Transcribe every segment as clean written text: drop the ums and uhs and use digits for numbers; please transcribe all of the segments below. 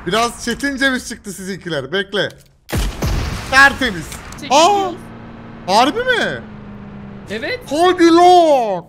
Biraz çetin ceviz çıktı sizinkiler. Bekle. Tertemiz. Çekiliyor. Harbi mi? Evet. Hadi lan.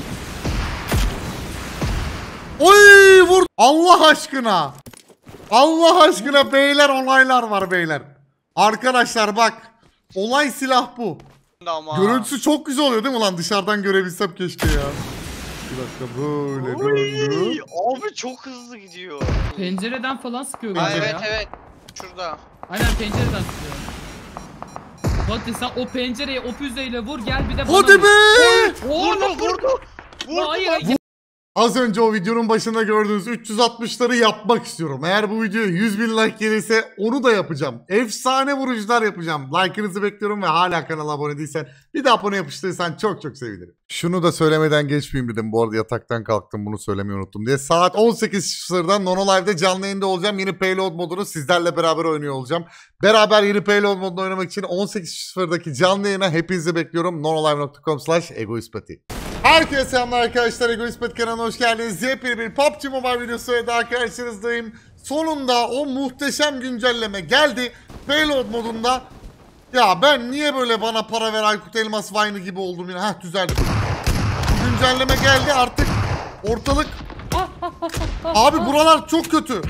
Oy vur. Allah aşkına. Allah aşkına beyler, olaylar var beyler. Arkadaşlar bak. Olay silah bu. Ama. Görüntüsü çok güzel oluyor değil mi lan? Dışarıdan görebilsem keşke ya. Bir dakika böyle döndü. Abi çok hızlı gidiyor. Pencereden falan sıkıyor Ha, galiba evet ya. evet. Şurada. Aynen pencereden sıkıyor. Hadi sen o pencereye o füzeyle vur, gel bir de bana Hadi vur. be! Vurdu. Hayır. Az önce o videonun başında gördüğünüz 360'ları yapmak istiyorum. Eğer bu videoya 100.000 like gelirse onu da yapacağım. Efsane vurucular yapacağım. Like'ınızı bekliyorum ve hala kanala abone değilsen bir de abone yapıştırırsan çok çok sevinirim. Şunu da söylemeden geçmeyeyim dedim. Bu arada yataktan kalktım, bunu söylemeyi unuttum diye. Saat 18.00'dan Nono Live'de canlı yayında olacağım. Yeni Payload modunu sizlerle beraber oynuyor olacağım. Beraber yeni Payload modunu oynamak için 18.00'daki canlı yayına hepinizi bekliyorum. nonolive.com/egoistpati. Herkese selamlar arkadaşlar, Egoistpati kanalına hoş geldiniz. Yepyeni bir PUBG Mobile videosuyla daha karşınızdayım. Sonunda o muhteşem güncelleme geldi. Payload modunda. Ya ben niye böyle bana para ver Aykut Elmas Vine'ı gibi oldum yine. Heh, düzeldim. Güncelleme geldi artık, ortalık. Abi buralar çok kötü.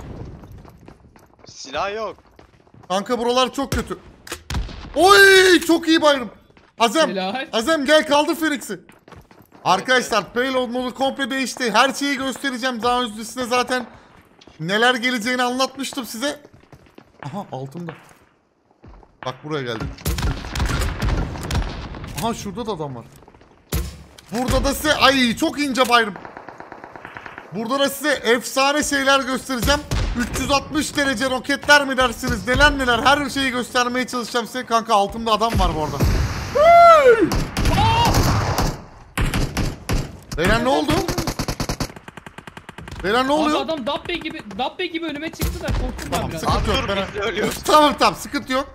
Silah yok. Kanka buralar çok kötü. Oy çok iyi bayram. Azem, Helal. Azem gel kaldır Phoenix'i. Arkadaşlar Payload modu komple değişti. Her şeyi göstereceğim. Daha öncesinde zaten neler geleceğini anlatmıştım size. Aha altımda. Bak buraya geldim. Aha şurada da adam var. Burada da size ay çok ince bayram. Burada da size efsane şeyler göstereceğim. 360 derece roketler mi dersiniz? Neler neler her şeyi göstermeye çalışacağım size. Kanka altımda adam var bu arada. Beyler ne oldu? Beyler ne oluyor? Abi adam Dabbe gibi önüme çıktı da korktum ben biraz. Sıkıntı yok. Dur, biz de ölüyoruz. Tamam sıkıntı yok.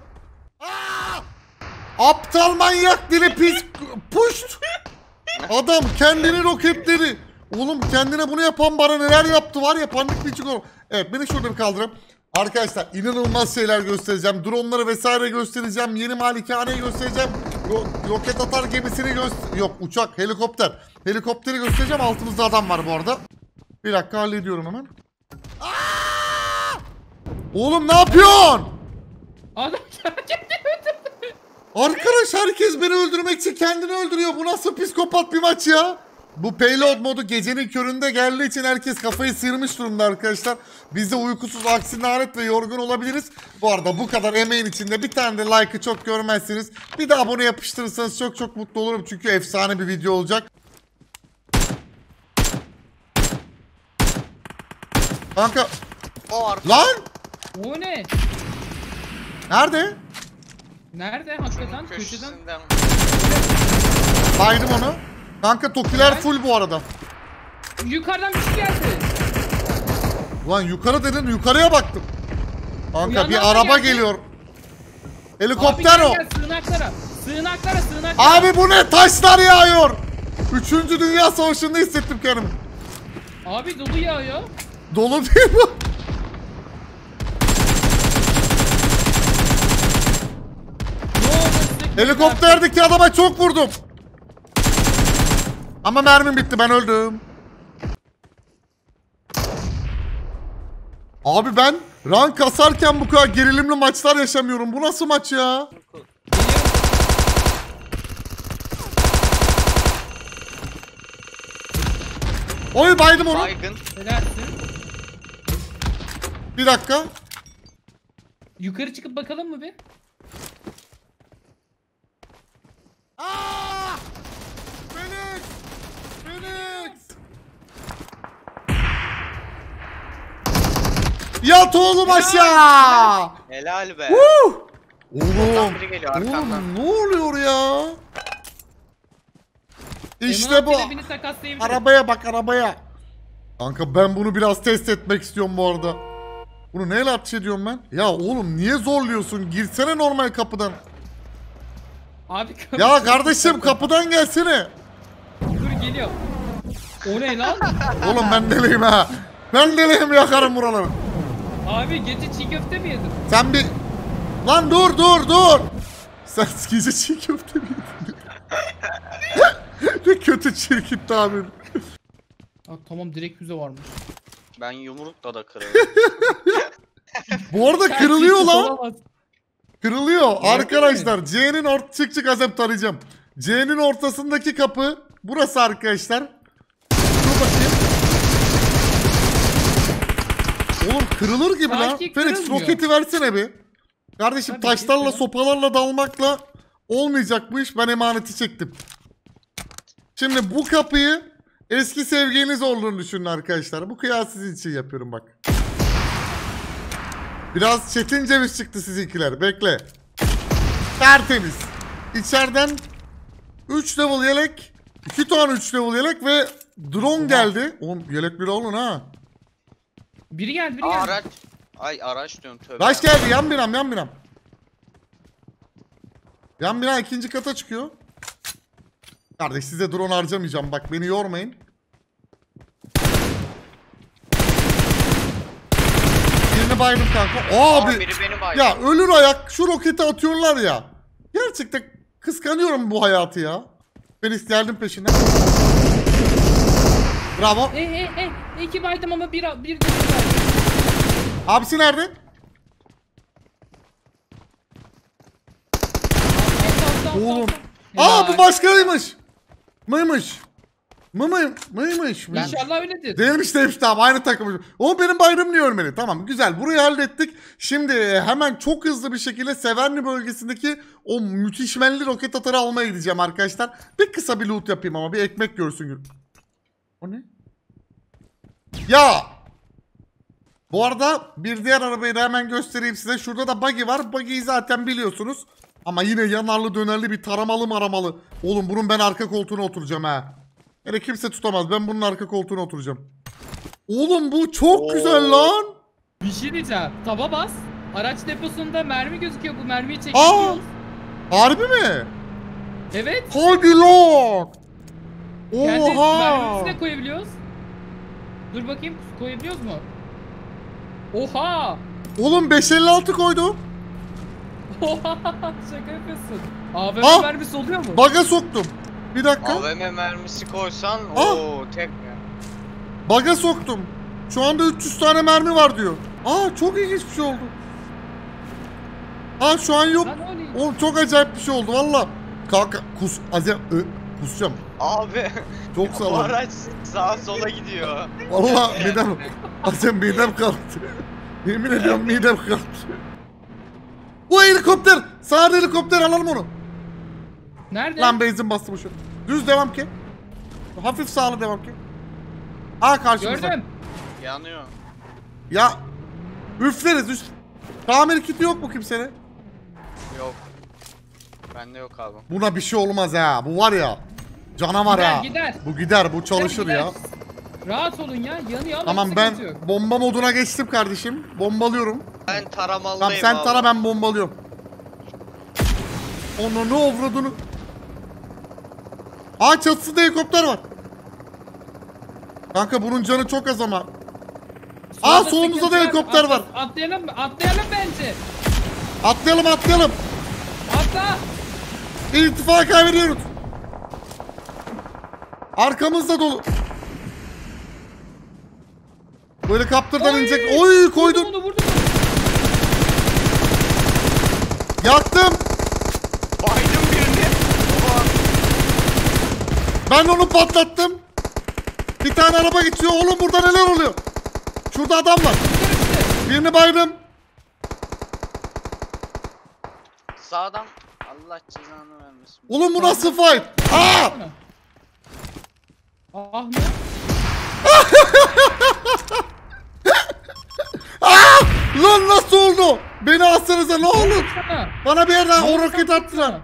Aptal manyak dili pis puşt. Adam kendini roketledi. Oğlum kendine bunu yapan bana neler yaptı var ya, panik bir çıkıyor. Evet beni şurada bir kaldırın. Arkadaşlar inanılmaz şeyler göstereceğim. Dronları vesaire göstereceğim. Yeni malikaneyi göstereceğim. Roket atar gemisini yok uçak, helikopter. Helikopteri göstereceğim. Altımızda adam var bu arada. Bir dakika hallediyorum hemen. Oğlum ne yapıyorsun? Adam kendini öldürdü. Arkadaş herkes beni öldürmek için kendini öldürüyor. Bu nasıl psikopat bir maç ya? Bu Payload modu gecenin köründe geldiği için herkes kafayı sıyırmış durumda arkadaşlar. Biz de uykusuz, aksi lanet ve yorgun olabiliriz. Bu arada bu kadar emeğin içinde bir tane de like'ı çok görmezsiniz. Bir de abone yapıştırırsanız çok çok mutlu olurum. Çünkü efsane bir video olacak. Kanka. O arka. Lan! O ne? Nerede? Nerede hakikaten? Köşeden. Köşesinden. Baydım onu. Kanka tokiler full bu arada. Yukarıdan bir şey geldi. Ulan yukarı dedin, yukarıya baktım. Kanka Uyandan bir da araba geldi. geliyor. Abi Helikopter o. gel sığınaklara. Sığınaklara. Abi bu ne? Taşlar yağıyor. 3. Dünya Savaşı'nda hissettim kendimi. Abi dolu yağıyor. Dolu değil bu. Ne oldu size? Helikopterdeki adama çok vurdum. Ama mermim bitti, ben öldüm. Abi ben rank kasarken bu kadar gerilimli maçlar yaşamıyorum. Bu nasıl maç ya? Oy baydım onu. Baygın. Helalsin. Bir dakika. Yukarı çıkıp bakalım mı bir? Aa! Phoenix! Phoenix! Yat oğlum aşağı! Helal be. Oğlum, Biri geliyor arkamdan. oğlum ne oluyor ya? İşte bu. M16'yla takaslayabilirim. Arabaya bak, arabaya. Kanka ben bunu biraz test etmek istiyorum bu arada. Bunu neyle ateş ediyorum ben? Ya oğlum niye zorluyorsun? Girsene normal kapıdan. Abi Ya kardeşim kapıdan gelsene. Dur geliyor. O ne lan? Oğlum ben deliyim ha. Ben deliyim, yakarım buraları. Abi gece çiğ köfte mi yedin? Sen bir... Lan dur. Sen gece çiğ köfte mi yedin? Ne kötü çirkin tabir. Tamam direkt füze varmış. Ben yumrukla da kırarım. Bu arada Sen kırılıyor kimse lan. olamaz. Kırılıyor. Öyle Arkadaşlar C'nin çık Azem tarayacağım. C'nin ortasındaki kapı burası arkadaşlar. Dur bakayım. Oğlum kırılır gibi lan. Sanki Felix kırılmıyor. roketi versene bir. Kardeşim Tabii, taşlarla getiriyorum. sopalarla dalmakla olmayacak bu iş. Ben emaneti çektim. Şimdi bu kapıyı eski sevgiliniz olduğunu düşünün arkadaşlar. Bu kıyas sizin için yapıyorum bak. Biraz çetin ceviz çıktı sizinkiler. Bekle. Tertemiz. İçeriden 3 level yelek, 2 tane 3 level yelek ve drone geldi. Oğlum yelekleri alın ha. Biri geldi. Araç. Ay araç diyorum tövbe. Rush geldi yan binam. Yan bina 2. kata çıkıyor. Kardeş size drone harcamayacağım bak beni yormayın. Birini baydım kanka. Abi. Biri beni baydı. Ya ölür ayak şu roketi atıyorlar ya. Gerçekten kıskanıyorum bu hayatı ya. Felix geldim peşine. Bravo. İki baydım ama bir de Abisi nerede? Oğlum. Aa bu başkaymış. Mıymış? Mıymış? İnşallah öyledir. Değilmiş tamam aynı takım. O benim bayram niye ölmeli? Tamam güzel burayı hallettik. Şimdi hemen çok hızlı bir şekilde Severny bölgesindeki o müthişmenli roket atarı almaya gideceğim arkadaşlar. Bir kısa bir loot yapayım ama bir ekmek görsün. O ne? Ya! Bu arada bir diğer arabayı da hemen göstereyim size. Şurada da buggy var. Buggy'yi zaten biliyorsunuz. Ama yine yanarlı dönerli bir taramalı maramalı. Oğlum bunun ben arka koltuğuna oturacağım ha. Hele kimse tutamaz. Ben bunun arka koltuğuna oturacağım. Oğlum bu çok güzel lan. Bir şey diyeceğim. Taba bas. Araç deposunda mermi gözüküyor. Bu mermiyi çekebiliyoruz. Harbi mi? Evet. Hadi lan. Kendi Oha. mermimizi de koyabiliyoruz. Dur bakayım koyabiliyoruz mu? Oha. Oğlum 556 koydu. Oha. Şaka yapıyorsun. AVM Ah! mermisi oluyor mu? Baga soktum. Bir dakika. AVM mermisi koysan Ah! ooo tek mi? Baga soktum. Şu anda 300 tane mermi var diyor. Aa çok ilginç bir şey oldu. Aa şu an yok. Lan o ne? Oğlum çok acayip bir şey oldu valla. Kanka kusacağım. Abi Çok bu sağlam. araç sağa sola gidiyor. Valla midem kalktı. Yemin ediyorum midem kalktı. Bu helikopter. Sağda helikopter alalım onu. Nerede? Lan benzin bastım şu. Düz devam ki. Hafif sağlı devam ki. Aa karşımıza. Gördüm. Yanıyor. Ya üfleriz. Tamir kiti yok mu kimsenin? Yok. Bende yok abi. Buna bir şey olmaz ha. Bu var ya. Canavar ha. Gider. Bu gider. Bu çalışır Gider. ya. Rahat olun ya. Yanıyor ama Tamam sıkıntı yok. ben bomba moduna geçtim kardeşim. Bombalıyorum. Ben taramalıyım Tamam sen abi. tara ben bombalıyorum. Onu ne avradını. Aa çatısında helikopter var. Kanka bunun canı çok az ama. Aa Solda solumuzda da sıkıntı helikopter var. Atlayalım mı? Atlayalım bence. Atlayalım. Atla. İrtifa kaybediyoruz. Arkamızda dolu. Bu helikopterden inecek. Oy koydum. Vurdum. Yaktım. Baydım birini. Baba. Ben onu patlattım. Bir tane araba geçiyor. Oğlum burada neler oluyor? Şurada adam var. Birini baydım. Sağdan Allah cezanı vermesin. Oğlum bu nasıl fight? Aa! Ah mı? Lan nasıl oldu? Beni alsanıza ne olur. Sana. Bana bir yerden o roket attılar.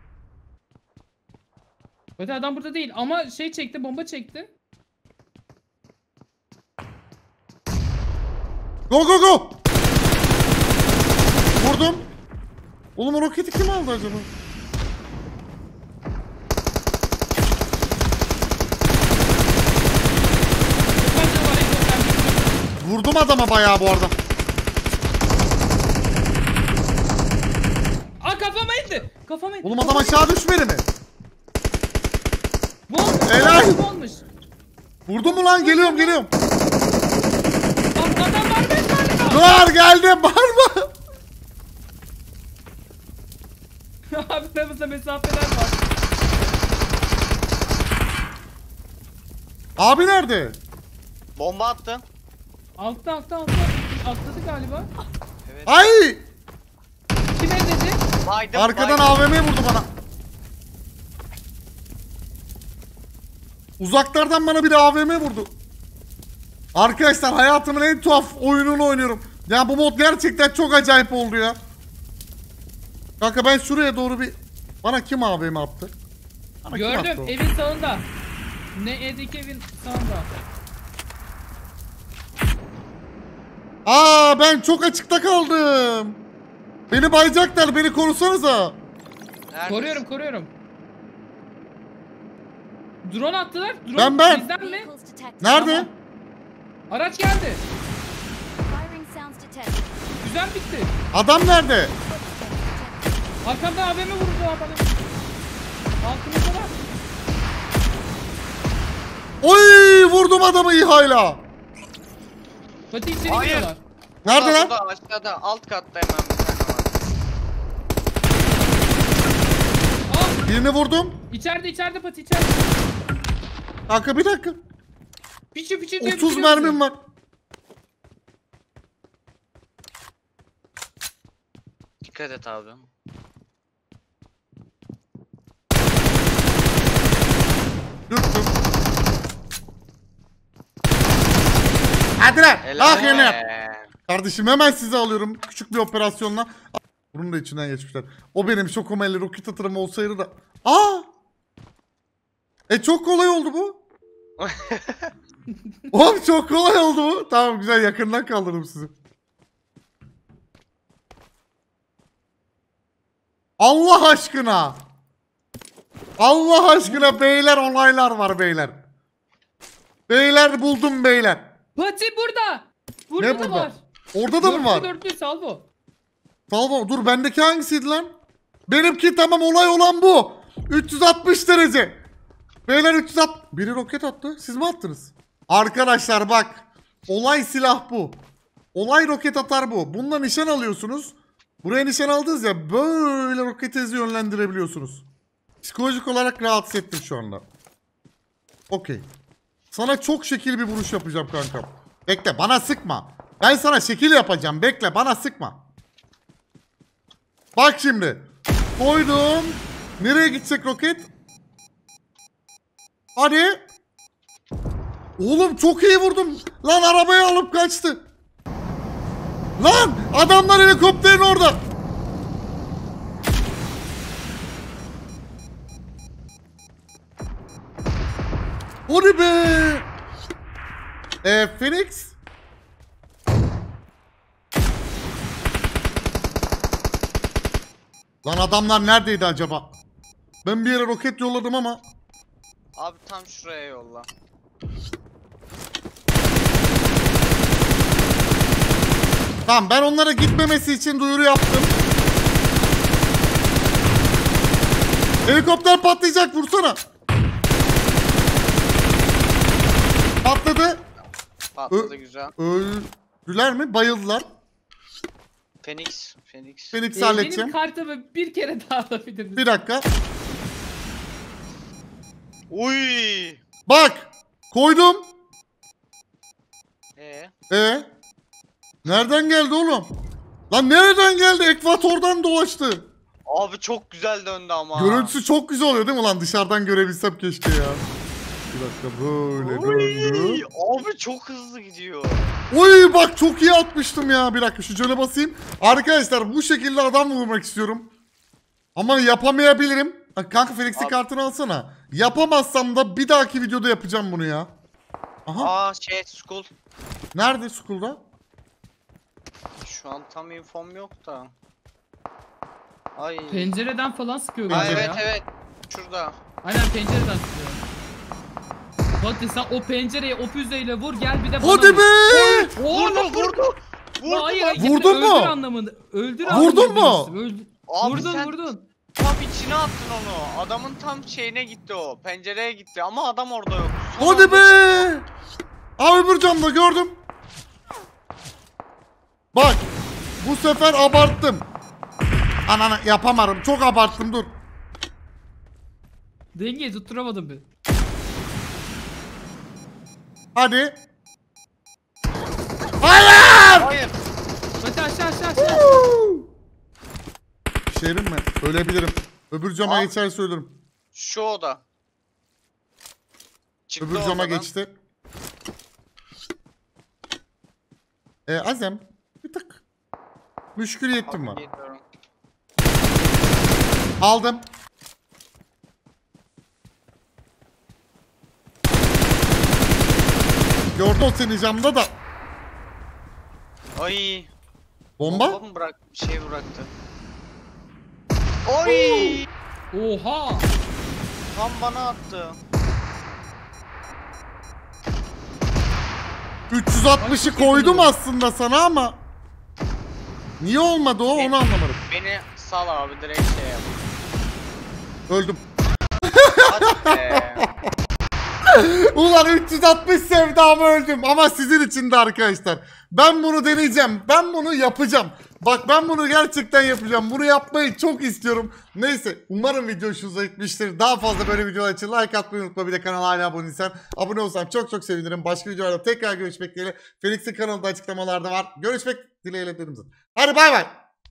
Öte adam burada değil ama şey çekti, bomba çekti. Go. Vurdum. Oğlum o roketi kim aldı acaba? Vurdum adama bayağı bu arada. Kafama. Oğlum adam aşağı düşmedi mi? Bu olmuş. Helal. Bu olmuş. Vurdun mu lan? Geliyorum geliyorum. Bak adam var mı galiba? Dur geldim bağırma. Abi aramızda mesafeler var. Abi nerede? Bomba attın. Altta. Atladı galiba. Evet. Ay! Kim evledi? Baydım. Arkadan baydım. AVM vurdu bana. Uzaklardan bana bir AVM vurdu. Arkadaşlar hayatımın en tuhaf oyununu oynuyorum. Ya bu mod gerçekten çok acayip oldu ya. Kanka ben şuraya doğru bir... Bana kim AVM attı? Bana kim attı Gördüm o? evin sağında. Ne evdeki evin sağında. Aa ben çok açıkta kaldım. Beni bayacaklar, beni korusanıza. Neredesin? Koruyorum. Drone attılar. Drone Ben. bizden mi? Vehicles detected. Nerede? Tamam. Araç geldi. Firing sounds detected. Güzel bitti. Adam nerede? Arkamda AVM vurdu bana. Altımızda var. Oy vurdum adamı İHA'yla. Fatih içeri Hayır. giriyorlar. Nerede lan? Burada, aşağıda alt katta hemen bir tane var. Birini vurdum. İçeride Fatih içeride. Kanka bir dakika. Piçi diye 30 mermim var. Dikkat et abi. Dürttüm. Hadi lan. Ah yener. Kardeşim hemen sizi alıyorum. Küçük bir operasyonla. Bunun da içinden geçmişler. O benim şokomelli roket atırım olsaydı da. Aa! Çok kolay oldu bu. Oğlum çok kolay oldu bu. Tamam güzel yakından kaldırdım sizi. Allah aşkına. Allah aşkına beyler olaylar var beyler. Beyler buldum beyler. Fatih burada. Burada Ne da burada? var. Orada da mı var? Dörtlü salvo. Salvo dur bendeki hangisiydi lan? Benimki tamam olay olan bu. 360 derece. Beyler 360. Biri roket attı. Siz mi attınız? Arkadaşlar bak. Olay silah bu. Olay roket atar bu. Bununla nişan alıyorsunuz. Buraya nişan aldınız ya böyle roketinizi yönlendirebiliyorsunuz. Psikolojik olarak rahatsız ettim şu anda. Okey. Sana çok şekil bir vuruş yapacağım kankam. Bekle bana sıkma. Ben sana şekil yapacağım. Bekle bana sıkma. Bak şimdi. Koydum. Nereye gidecek roket? Hadi. Oğlum çok iyi vurdum. Lan arabayı alıp kaçtı. Lan adamlar helikopterin orada. Hadi be. Phoenix. Lan adamlar neredeydi acaba? Ben bir yere roket yolladım ama. Abi tam şuraya yolla. Tamam ben onlara gitmemesi için duyuru yaptım. Helikopter patlayacak vursana. Patladı. Patladı güzel. Öldüler mi? Bayıldılar. Phoenix. Phoenix'i Benim halledeceğim. kartımı bir kere daha alabilirdiniz. Bir dakika. Uy. Bak. Koydum. Ee? Nereden geldi oğlum? Lan nereden geldi? Ekvatordan dolaştı. Abi çok güzel döndü ama. Görüntüsü çok güzel oluyor değil mi lan? Dışarıdan görebilsem keşke ya. Bir dakika böyle döndü. Uy. Abi çok hızlı gidiyor. Oy bak çok iyi atmıştım ya. Bir dakika şu cana basayım. Arkadaşlar bu şekilde adam vurmak istiyorum. Ama yapamayabilirim. Kanka Felix'in Abi. kartını alsana. Yapamazsam da bir dahaki videoda yapacağım bunu ya. Aha. School. Nerede school'da? Şu an tam infom yok da. Ay. Pencereden falan sıkıyor Ha, galiba evet ya. evet. Şurada. Aynen pencereden sıkıyor. Fatih sen o pencereye o füzeyle vur gel bir de bana Hadi vur. be! Vurdu. Hayır, Vurdun mu? Öldür anlamında. Öldür Vurdun anlamında mu? demiştim, öldür. Abi Vurdun sen vurdun. tam içine attın onu. Adamın tam şeyine gitti o. Pencereye gitti ama adam orada yok. Son Hadi anda be. Abi öbür camda gördüm. Bak. Bu sefer abarttım. Ananı yapamadım. Çok abarttım, dur. Dengeyi tutturamadım ben. Hadi. Hayır. Hayır. Hadi aşağı. Şehrim mi? Ölebilirim. Öbür cama Al. geçerse ölürüm. Şu oda. Çıktı Öbür cama odadan. geçti. Azem. Bir tık. Müşküliyetim Abi var. geliyorum. Aldım. Gördü o seni camda da. Ay. Bomba. Mı bıraktı? Bir şey bıraktı. Oy. Oha. Tam bana attı. 360'ı koydum aslında sana ama. Niye olmadı o, onu anlamadım. Beni sal abi, direkt şey yap. Öldüm. Hadi be. Ulan 360 sevdamı öldüm ama sizin için de arkadaşlar. Ben bunu deneyeceğim. Ben bunu yapacağım. Bak ben bunu gerçekten yapacağım. Bunu yapmayı çok istiyorum. Neyse, umarım video hoşunuza gitmiştir. Daha fazla böyle videolar için like atmayı unutma. Bir de kanala hala abone değilsen abone olsan çok sevinirim. Başka videolarda tekrar görüşmek dileğiyle. Felix'in kanalında açıklamalarda var. Görüşmek dileğiyle dedim zaten. Hadi bay bay.